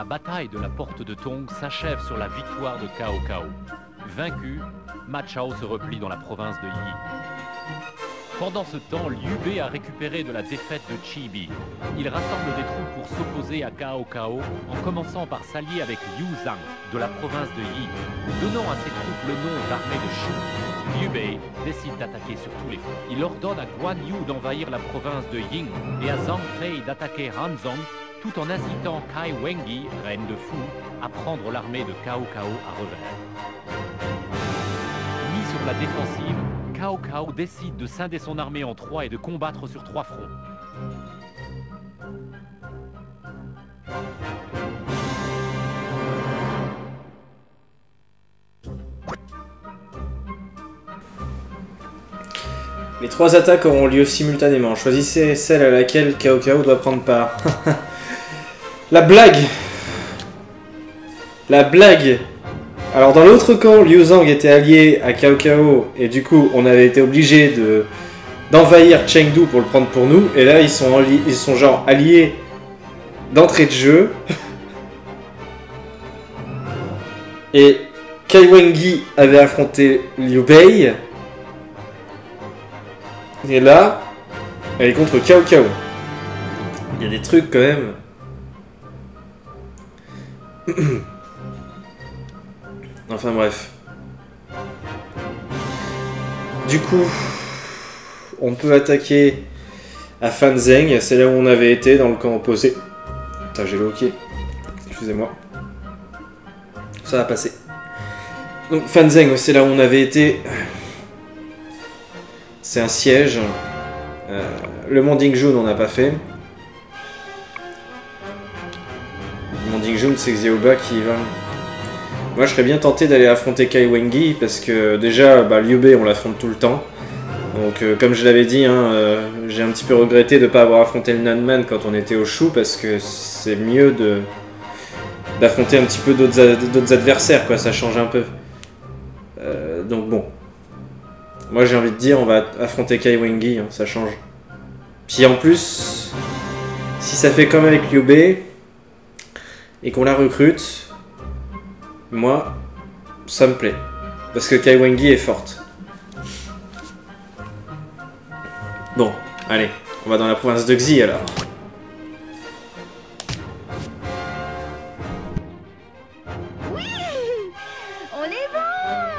bataille de la porte de Tong s'achève sur la victoire de Cao Cao. Vaincu, Ma Chao se replie dans la province de Yi. Pendant ce temps, Liu Bei a récupéré de la défaite de Chibi. Il rassemble des troupes pour s'opposer à Cao Cao, en commençant par s'allier avec Liu Zhang, de la province de Yi. Donnant à ses troupes le nom d'armée de Shu, Liu Bei décide d'attaquer sur tous les fronts. Il ordonne à Guan Yu d'envahir la province de Ying et à Zhang Fei d'attaquer Hanzhong, tout en incitant Kai Wengi, reine de Fu, à prendre l'armée de Cao Cao à revers. Mis sur la défensive, Cao Cao décide de scinder son armée en 3 et de combattre sur 3 fronts. Les 3 attaques auront lieu simultanément. Choisissez celle à laquelle Cao Cao doit prendre part. La blague! La blague! Alors dans l'autre camp, Liu Zhang était allié à Cao Cao et du coup on avait été obligé d'envahir Chengdu pour le prendre pour nous. Et là ils sont genre alliés d'entrée de jeu. Et Kai Wengi avait affronté Liu Bei. Et là, elle est contre Cao Cao. Il y a des trucs quand même. Enfin bref. Du coup, on peut attaquer à Fanzheng, c'est là où on avait été dans le camp opposé. Putain, j'ai le hockey. Excusez-moi. Ça va passer. Donc Fanzheng, c'est là où on avait été. C'est un siège. Le Mont Dingjun, on n'a pas fait. Le Mont Dingjun, c'est Xiaoba qui y va. Moi, je serais bien tenté d'aller affronter Kai Wengi parce que déjà, Liu Bei, on l'affronte tout le temps. Donc, comme je l'avais dit, j'ai un petit peu regretté de ne pas avoir affronté le Nanman quand on était au Shu parce que c'est mieux d'affronter un petit peu d'autres adversaires, quoi. Ça change un peu. Donc bon. Moi, j'ai envie de dire, on va affronter Kai Wengi, ça change. Puis en plus, si ça fait comme avec Liu Bei et qu'on la recrute, moi, ça me plaît. Parce que Kai Wengi est forte. Bon, allez, on va dans la province de Xi alors. Oui, on est bon.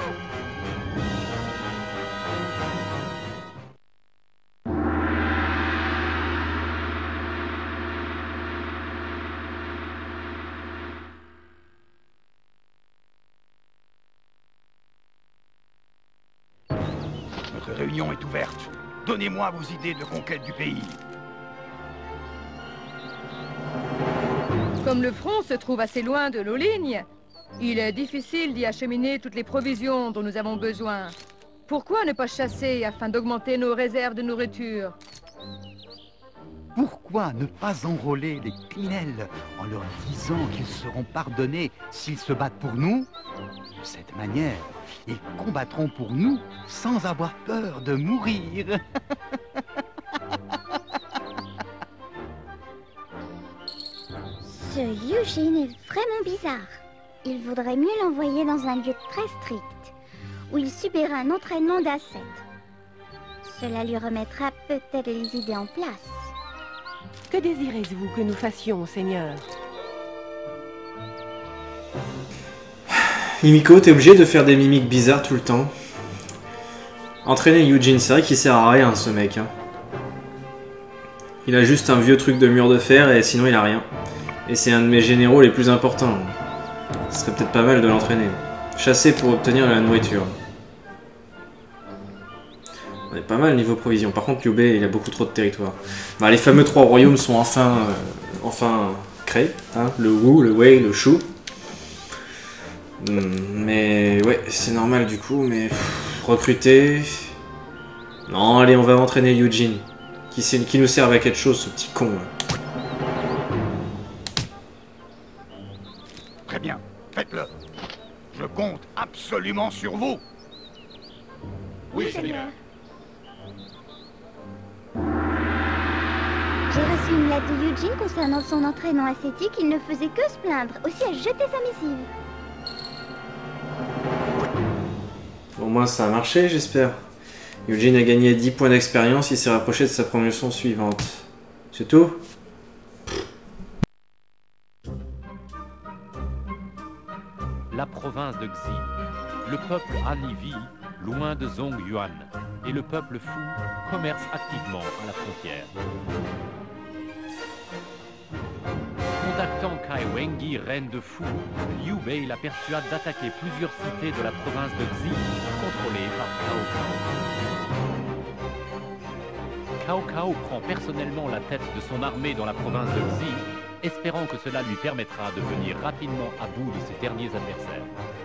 Notre réunion est ouverte. Donnez-moi vos idées de conquête du pays. Comme le front se trouve assez loin de nos lignes, il est difficile d'y acheminer toutes les provisions dont nous avons besoin. Pourquoi ne pas chasser afin d'augmenter nos réserves de nourriture? Pourquoi ne pas enrôler les criminels en leur disant qu'ils seront pardonnés s'ils se battent pour nous? De cette manière, ils combattront pour nous sans avoir peur de mourir. Ce Eugene est vraiment bizarre. Il vaudrait mieux l'envoyer dans un lieu très strict, où il subira un entraînement d'ascète. Cela lui remettra peut-être les idées en place. Que désirez-vous que nous fassions, Seigneur? Himiko, t'es obligé de faire des mimiques bizarres tout le temps. Entraîner Eugene, c'est vrai qu'il sert à rien ce mec. Il a juste un vieux truc de mur de fer et sinon il a rien. Et c'est un de mes généraux les plus importants. Ce serait peut-être pas mal de l'entraîner. Chasser pour obtenir de la nourriture. On est pas mal niveau provision. Par contre, Liu Bei, il a beaucoup trop de territoire. Les fameux 3 royaumes sont enfin créés. Le Wu, le Wei, le Shu. Mais ouais, c'est normal du coup, mais recruter... Non, allez, on va entraîner Eugene. Qui nous serve à quelque chose, ce petit con. Très bien, faites-le. Je compte absolument sur vous. Oui, Seigneur. J'ai reçu reçu une lettre de Eugene concernant son entraînement ascétique, il ne faisait que se plaindre, aussi à jeter sa missive. Au moins ça a marché, j'espère. Eugene a gagné 10 points d'expérience, il s'est rapproché de sa promotion suivante. C'est tout? La province de Xi. Le peuple Han vit loin de Zongyuan et le peuple Fu commerce activement à la frontière. Contactant Kai Wengi, reine de Fu, Liu Bei la persuade d'attaquer plusieurs cités de la province de Xi contrôlées par Cao Cao. Cao Cao prend personnellement la tête de son armée dans la province de Xi, espérant que cela lui permettra de venir rapidement à bout de ses derniers adversaires.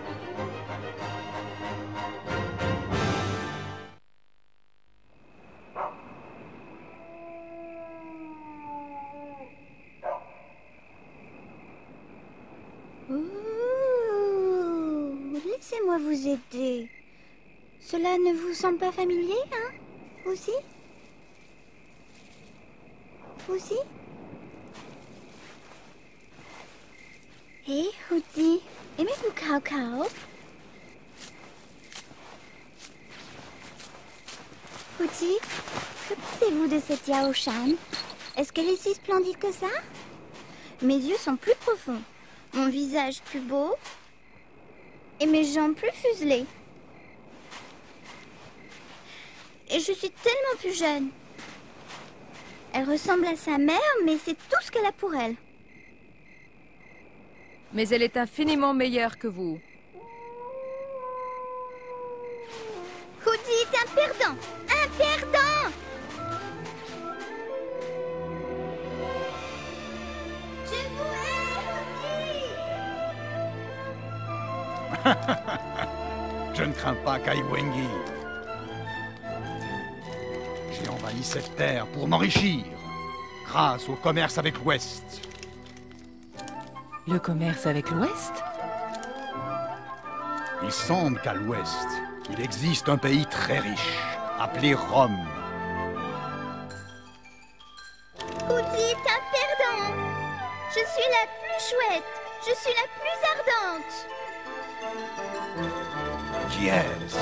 Laissez-moi vous aider. Cela ne vous semble pas familier, hein? Aussi? Aussi? Hé, Huzi, aimez-vous Cao Cao? Huzi, que pensez-vous de cette Yao Shan? Est-ce qu'elle est si splendide que ça? Mes yeux sont plus profonds, mon visage plus beau et mes jambes plus fuselées. Et je suis tellement plus jeune. Elle ressemble à sa mère, mais c'est tout ce qu'elle a pour elle. Mais elle est infiniment meilleure que vous. Huzi est un perdant! Un perdant! Je vous hais, Huzi! Je ne crains pas Kai Wengi. J'ai envahi cette terre pour m'enrichir, grâce au commerce avec l'Ouest. Le commerce avec l'Ouest? Il semble qu'à l'Ouest, il existe un pays très riche, appelé Rome. Huzi est un perdant! Je suis la plus chouette! Je suis la plus ardente! Qui est-ce?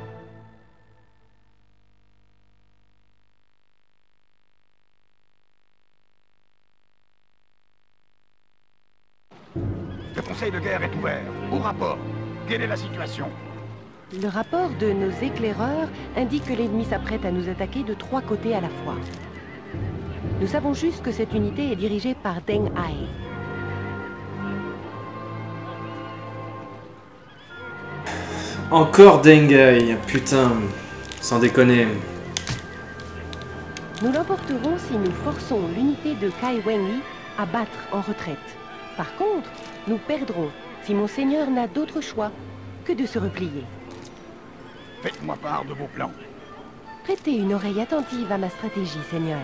Le conseil de guerre est ouvert. Au rapport. Quelle est la situation? Le rapport de nos éclaireurs indique que l'ennemi s'apprête à nous attaquer de 3 côtés à la fois. Nous savons juste que cette unité est dirigée par Deng Ai. Encore Deng Ai, putain, sans déconner. Nous l'emporterons si nous forçons l'unité de Kai Wengi à battre en retraite. Par contre, nous perdrons si mon seigneur n'a d'autre choix que de se replier. Faites-moi part de vos plans. Prêtez une oreille attentive à ma stratégie, seigneur.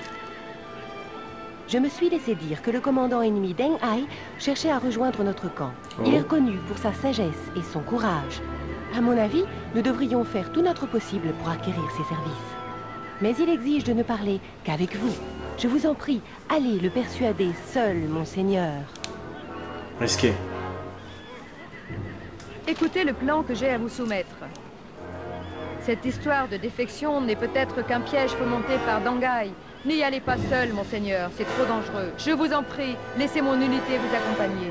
Je me suis laissé dire que le commandant ennemi Deng Ai cherchait à rejoindre notre camp. Il est reconnu pour sa sagesse et son courage. À mon avis, nous devrions faire tout notre possible pour acquérir ses services. Mais il exige de ne parler qu'avec vous. Je vous en prie, allez le persuader seul, mon seigneur. Risqué. Écoutez le plan que j'ai à vous soumettre. Cette histoire de défection n'est peut-être qu'un piège fomenté par Deng Ai. N'y allez pas seul, monseigneur, c'est trop dangereux. Je vous en prie, laissez mon unité vous accompagner.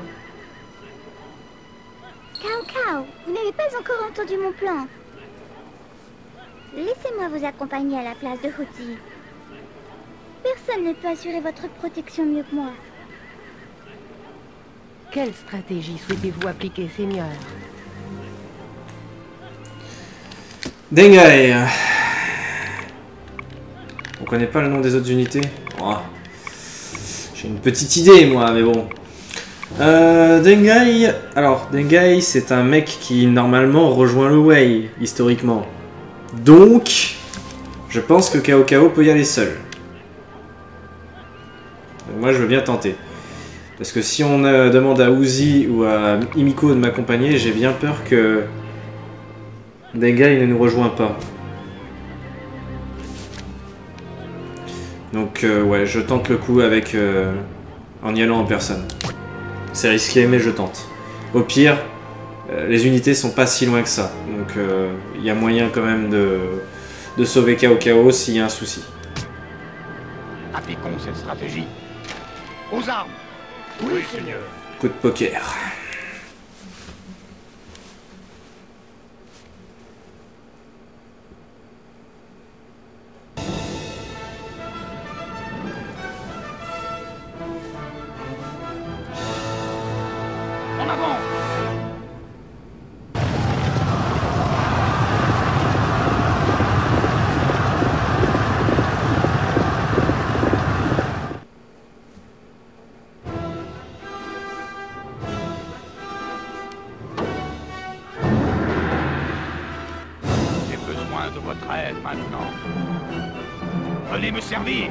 Cao Cao, vous n'avez pas encore entendu mon plan. Laissez-moi vous accompagner à la place de Huzi. Personne ne peut assurer votre protection mieux que moi. Quelle stratégie souhaitez-vous appliquer, seigneur? Deng Ai. On connaît pas le nom des autres unités? Oh. J'ai une petite idée, moi, mais bon. Deng Ai... Alors, Deng Ai, c'est un mec qui, normalement, rejoint le Wei, historiquement. Donc, je pense que Cao Cao peut y aller seul. Donc moi, je veux bien tenter. Parce que si on demande à Huzi ou à Himiko de m'accompagner, j'ai bien peur que Deng Ai ne nous rejoint pas. Donc ouais, je tente le coup avec en y allant en personne. C'est risqué, mais je tente. Au pire, les unités sont pas si loin que ça. Donc il y a moyen quand même de sauver Cao s'il y a un souci. Appliquons cette stratégie. Aux armes! Oui, seigneur. Coup de poker. En avant! J'ai besoin de votre aide maintenant. Venez me servir!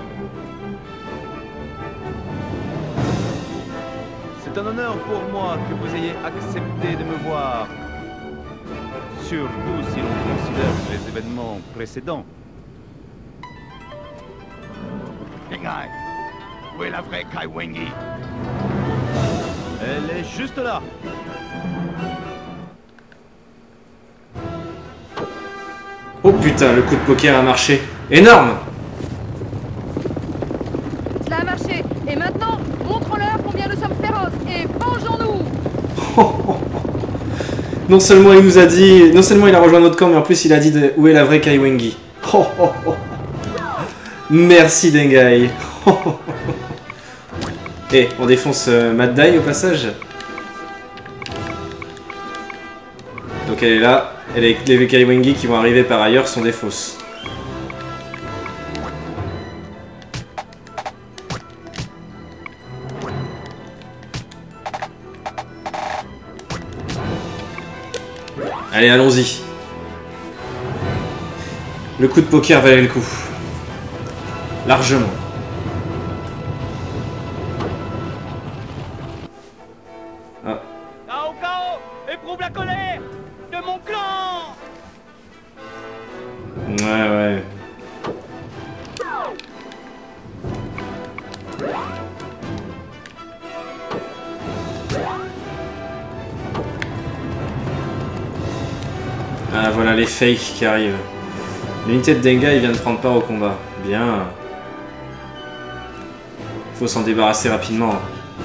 C'est un honneur pour moi que vous ayez accepté de me voir. Surtout si l'on considère les événements précédents. Dengai, où est la vraie Kai Wengi? Elle est juste là. Oh putain, le coup de poker a marché. Énorme! Cela a marché. Et maintenant, montrons-leur combien nous sommes féroces et vengeons-nous. Non seulement il nous a dit... Non seulement il a rejoint notre camp, mais en plus il a dit où est la vraie Kai Wengi. Merci Dengai. Et on défonce Mad Dai au passage. Donc elle est là. Et les Kai Wengi qui vont arriver par ailleurs sont des fausses. Allez, allons-y. Le coup de poker valait le coup. Largement. Ah. Cao, éprouve la colère de mon clan. Ouais. Ah voilà les fakes qui arrivent. L'unité de Dengai vient de prendre part au combat. Bien. Faut s'en débarrasser rapidement.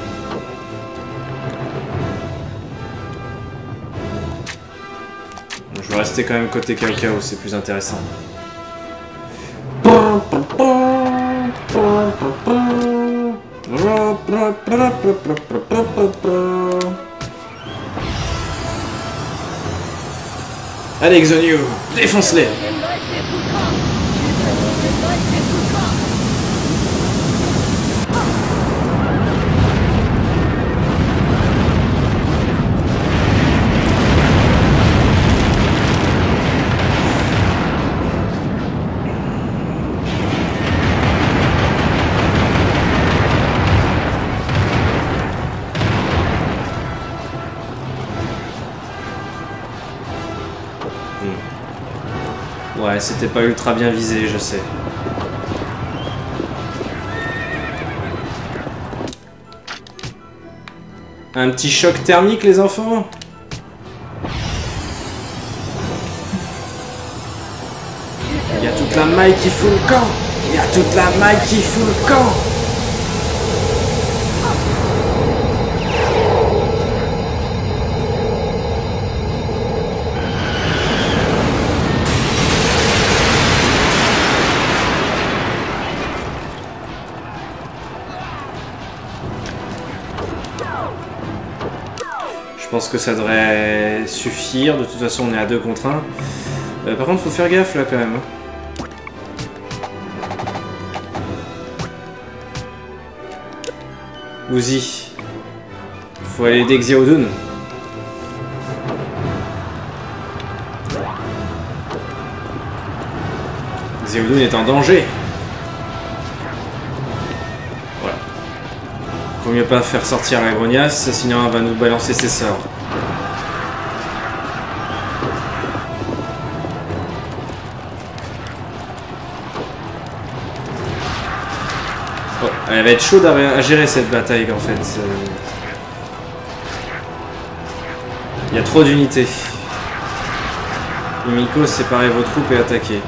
Bon, je vais rester quand même côté Cao, c'est plus intéressant. Allez Xonyu, défonce-les! Ouais, c'était pas ultra bien visé, je sais. Un petit choc thermique, les enfants? Il y a toute la maille qui fout le camp! Il y a toute la maille qui fout le camp! Je pense que ça devrait suffire. De toute façon, on est à 2 contre 1. Par contre, faut faire gaffe là quand même. Uzi. Faut aller aider Xiaodun. Xiaodun est en danger. Faut mieux pas faire sortir la grognasse, sinon elle va nous balancer ses sorts. Elle va être chaude à gérer cette bataille en fait. Il y a trop d'unités. Himiko, séparez vos troupes et attaquez.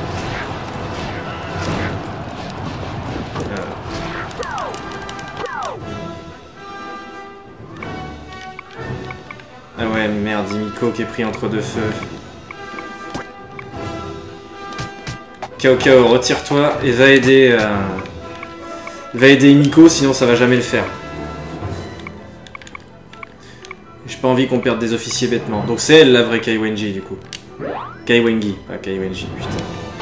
Ah ouais, merde, Himiko qui est pris entre deux feux. Cao Cao, retire-toi et va aider Himiko, sinon ça va jamais le faire. J'ai pas envie qu'on perde des officiers bêtement. Donc c'est elle la vraie Kai Wenji du coup. Kai Wengi, pas Kai Wenji, putain.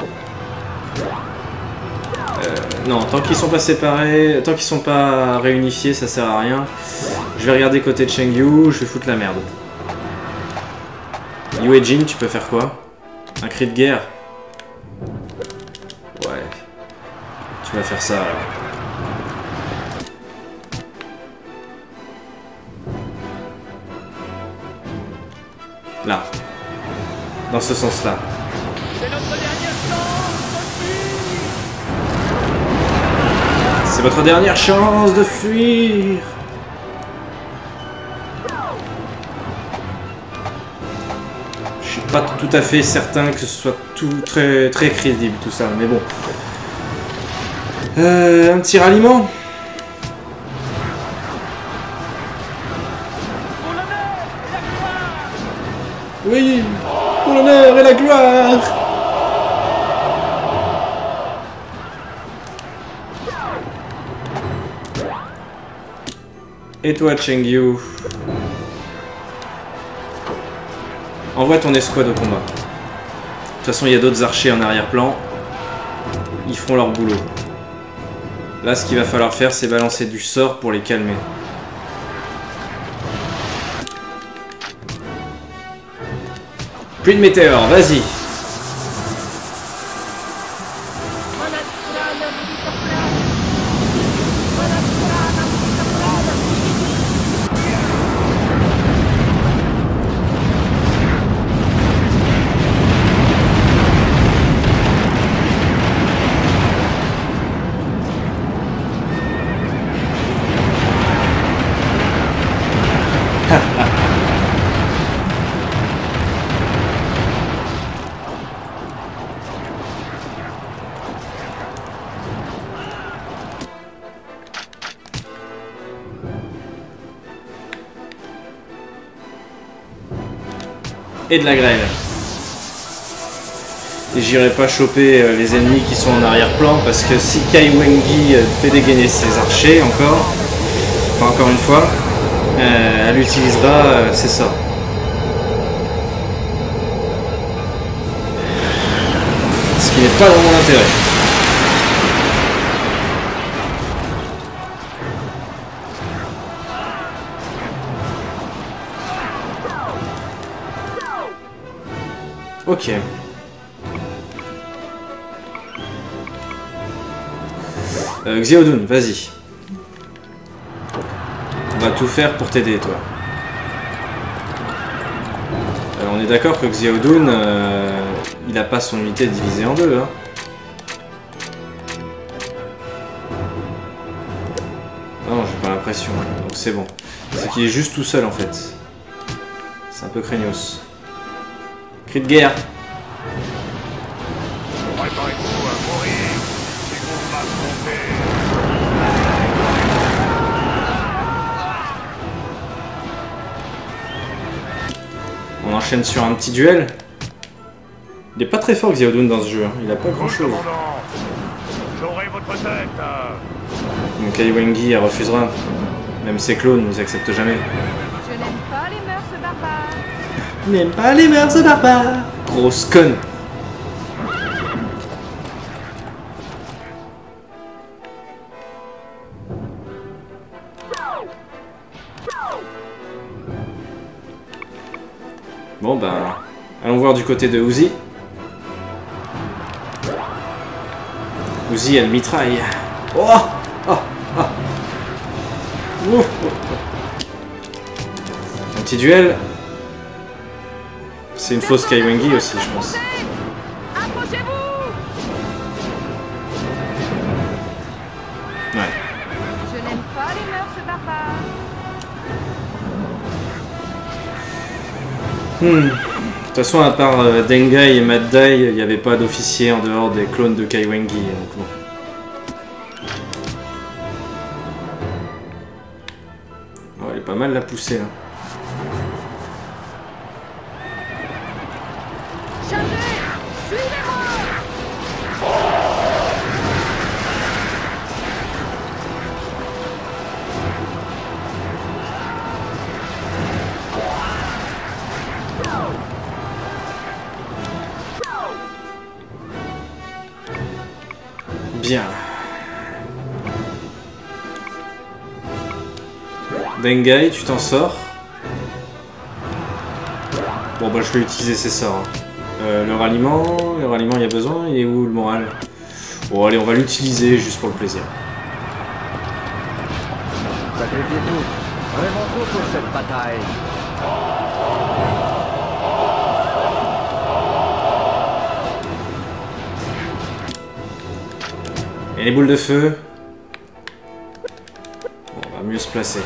Non, tant qu'ils sont pas séparés, tant qu'ils sont pas réunifiés, ça sert à rien. Je vais regarder côté de Chengyu, je vais foutre la merde. Yue Jin, tu peux faire quoi? Un cri de guerre? Ouais. Tu vas faire ça alors. Là. Dans ce sens-là. C'est votre dernière chance de fuir. Je suis pas tout à fait certain que ce soit tout très crédible tout ça, mais bon. Un petit ralliement. Oui, pour l'honneur et la gloire. Et toi, Chengyu, envoie ton escouade au combat. De toute façon, il y a d'autres archers en arrière-plan. Ils feront leur boulot. Là, ce qu'il va falloir faire, c'est balancer du sort pour les calmer. Pluie de météores, vas-y. Et de la grêle. Et j'irai pas choper les ennemis qui sont en arrière-plan parce que si Kai Wengi fait dégainer ses archers encore une fois, elle utilisera ses sorts. Ce qui n'est pas dans mon intérêt. Ok. Xiaodun, vas-y. On va tout faire pour t'aider, toi. On est d'accord que Xiaodun, il a pas son unité divisée en deux, hein. Non, j'ai pas l'impression, donc c'est bon. C'est qu'il est juste tout seul, en fait. C'est un peu craignos. Cri de guerre. Préparez-vous à mourir si vous m'affrontez. On enchaîne sur un petit duel. Il est pas très fort Xiaodun dans ce jeu, hein. Il a pas grand chose. J'aurai votre tête. Donc Kai Wengi elle refusera. Même ses clones nous acceptent jamais. Je n'aime pas les mœurs barbares. N'aime pas les mœurs barbares. Grosse conne. Bon ben, allons voir du côté de Uzi. Uzi elle mitraille. Oh, oh, oh. Ouh. Un petit duel. C'est une fausse Kai Wengi aussi, je pense. Approchez-vous. Ouais. De toute façon, à part Dengai et Mad Dai, il n'y avait pas d'officier en dehors des clones de Kaiwengi. Donc bon. Oh, elle est pas mal la poussée là. Bien. Dengai, tu t'en sors. Bon bah je vais utiliser ces sorts. Le ralliement, il y a besoin. Il est où le moral? Bon allez, on va l'utiliser juste pour le plaisir. Sacrifiez-vous. Vraiment tout pour cette bataille. Et les boules de feu. Bon, on va mieux se placer.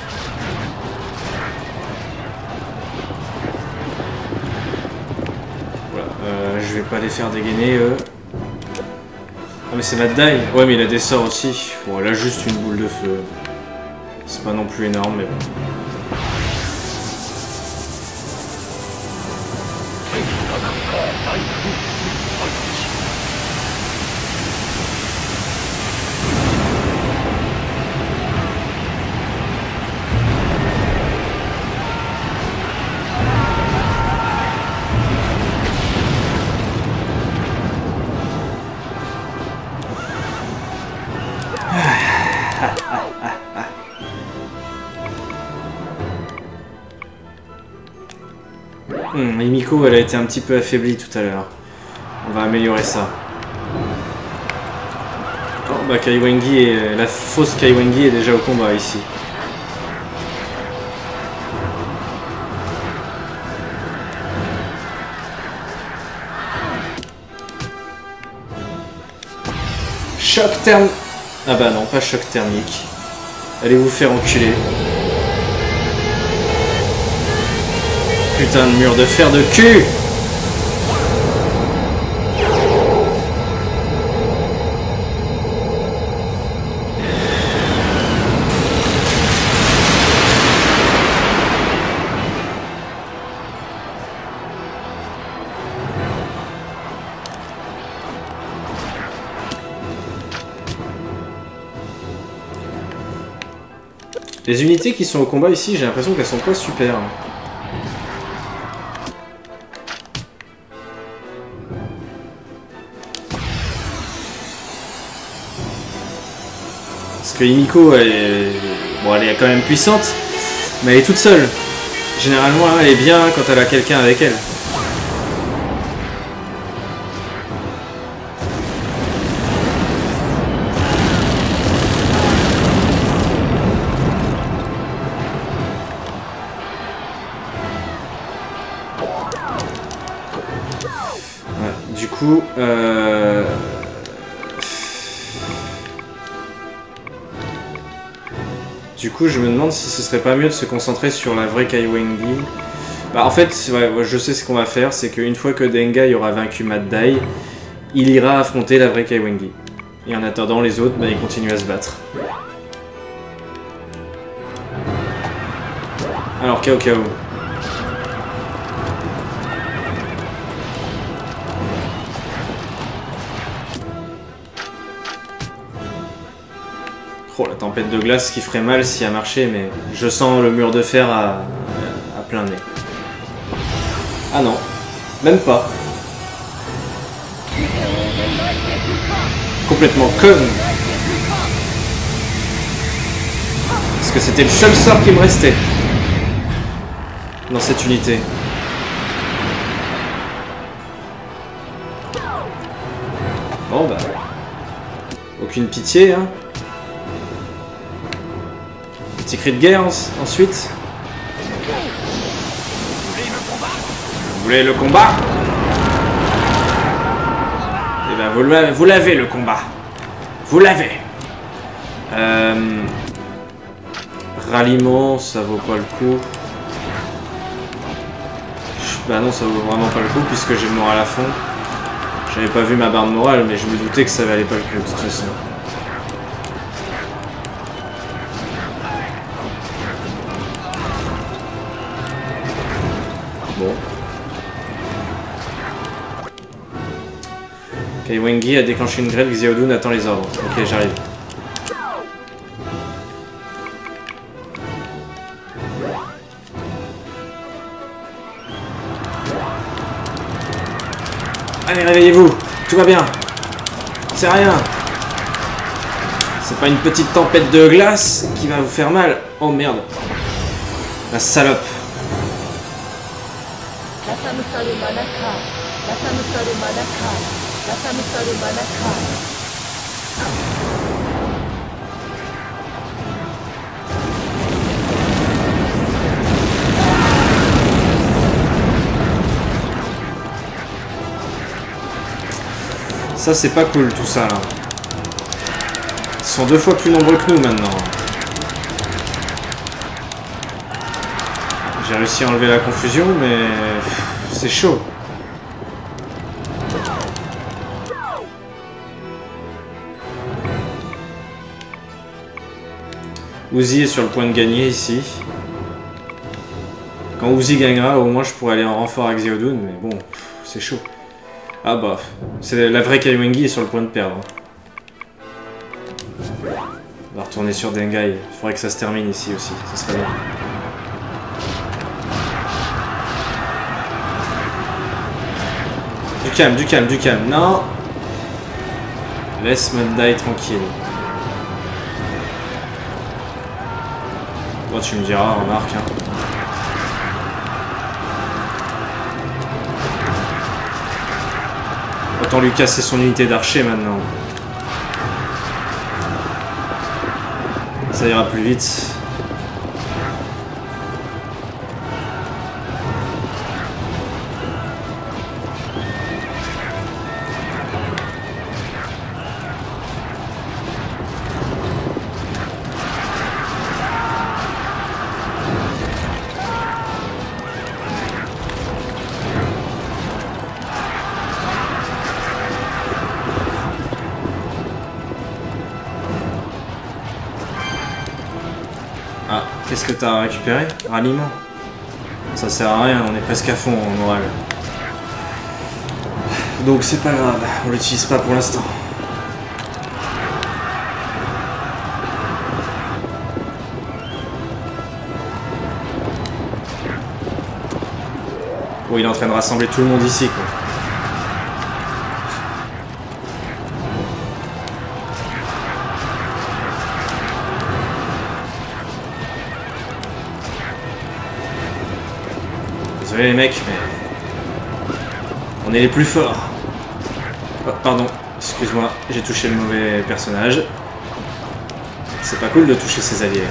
Voilà, je vais pas les faire dégainer eux. Ah mais c'est Mad Dai. Ouais mais il a des sorts aussi. Bon là juste une boule de feu. C'est pas non plus énorme mais bon. Miko, elle a été un petit peu affaiblie tout à l'heure. On va améliorer ça. Oh bah Kaiwengi et la fausse Kaiwengi est déjà au combat ici. Choc thermique. Ah bah non, pas choc thermique. Allez vous faire enculer. Putain de mur de fer de cul! Les unités qui sont au combat ici, j'ai l'impression qu'elles sont pas super. Parce que Himiko, elle est quand même puissante, mais elle est toute seule. Généralement, elle est bien quand elle a quelqu'un avec elle. Ouais, du coup, je me demande si ce serait pas mieux de se concentrer sur la vraie Kaiwengi. Bah en fait, ouais, je sais ce qu'on va faire, c'est qu'une fois que Dengai aura vaincu Mad Dai, il ira affronter la vraie Kaiwengi. Et en attendant, les autres, bah, ils continuent à se battre. Alors, Cao Cao. Oh, la tempête de glace qui ferait mal si elle marchait, mais je sens le mur de fer à plein nez. Ah non, même pas. Complètement con. Parce que c'était le seul sort qui me restait dans cette unité. Bon bah, aucune pitié, hein. Petit cri de guerre ensuite. Vous voulez le combat? Eh ben vous l'avez le combat. Vous l'avez. Ralliement, ça vaut pas le coup. Bah non, ça vaut vraiment pas le coup puisque j'ai le moral à fond. J'avais pas vu ma barre de morale, mais je me doutais que ça valait pas le coup de toute façon. Bon. Kaiwengi a déclenché une grève, Xiaodun attend les ordres. Ok, j'arrive. Allez, réveillez-vous, tout va bien. C'est rien. C'est pas une petite tempête de glace qui va vous faire mal. Oh merde. La salope. Ça c'est pas cool tout ça là. Ils sont 2 fois plus nombreux que nous maintenant. J'ai réussi à enlever la confusion mais c'est chaud. Uzi est sur le point de gagner ici. Quand Uzi gagnera, au moins je pourrais aller en renfort avec Xiaodun, mais bon, c'est chaud. Ah bah, c'est la vraie Kaiwengi est sur le point de perdre. On va retourner sur Dengai. Il faudrait que ça se termine ici aussi, ça serait bien. Du calme, du calme, du calme. Non. Laisse Mundai tranquille. Bon, tu me diras, remarque. Hein. Autant lui casser son unité d'archer maintenant. Ça ira plus vite. Ah, qu'est-ce que t'as récupéré? Ralliement. Ça sert à rien, on est presque à fond en morale. Donc c'est pas grave, on l'utilise pas pour l'instant. Bon, il est en train de rassembler tout le monde ici, quoi. Désolé les mecs, mais on est les plus forts. Oh, pardon, excuse-moi, j'ai touché le mauvais personnage. C'est pas cool de toucher ses alliés.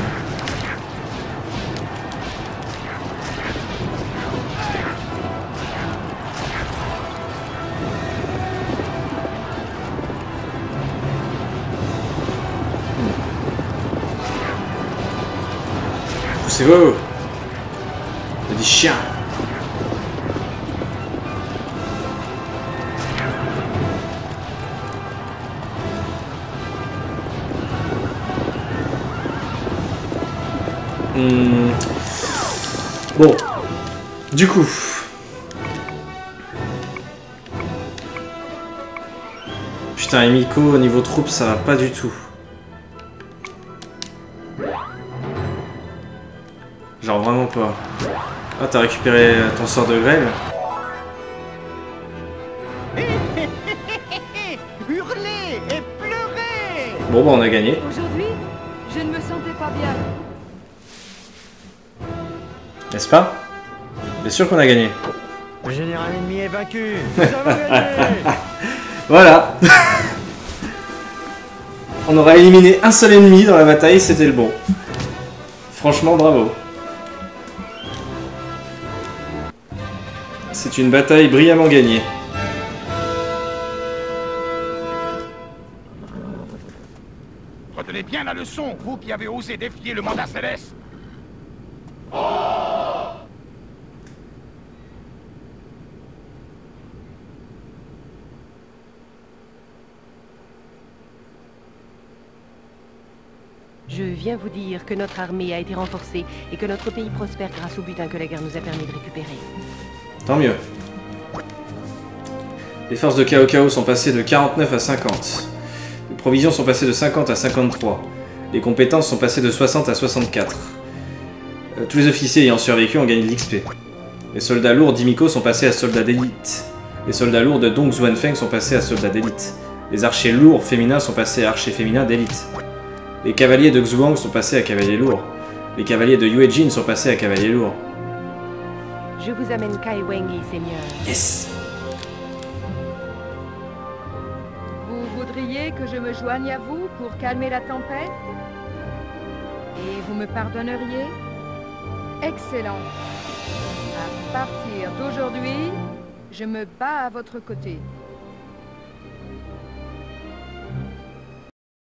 Poussez-vous! Petit chien! Bon, du coup, putain, Emiko au niveau troupes ça va pas du tout. Genre vraiment pas. Ah, t'as récupéré ton sort de grêle. Hurler et pleurer. Bon bah on a gagné. Aujourd'hui, je ne me sentais pas bien. N'est-ce pas? Bien sûr qu'on a gagné. Le général ennemi est vaincu. Nous avons gagné. Voilà. On aura éliminé un seul ennemi dans la bataille, c'était le bon. Franchement, bravo. C'est une bataille brillamment gagnée. Retenez bien la leçon, vous qui avez osé défier le mandat céleste. Je viens vous dire que notre armée a été renforcée et que notre pays prospère grâce au butin que la guerre nous a permis de récupérer. Tant mieux. Les forces de Cao Cao sont passées de 49 à 50. Les provisions sont passées de 50 à 53. Les compétences sont passées de 60 à 64. Tous les officiers ayant survécu ont gagné de l'XP. Les soldats lourds d'Himiko sont passés à soldats d'élite. Les soldats lourds de Dong Xuanfeng sont passés à soldats d'élite. Les archers lourds féminins sont passés à archers féminins d'élite. Les cavaliers de Xuang sont passés à cavaliers lourds. Les cavaliers de Yuejin sont passés à cavaliers lourds. Je vous amène Kai Wengi, seigneur. Yes! Vous voudriez que je me joigne à vous pour calmer la tempête? Et vous me pardonneriez? Excellent. À partir d'aujourd'hui, je me bats à votre côté.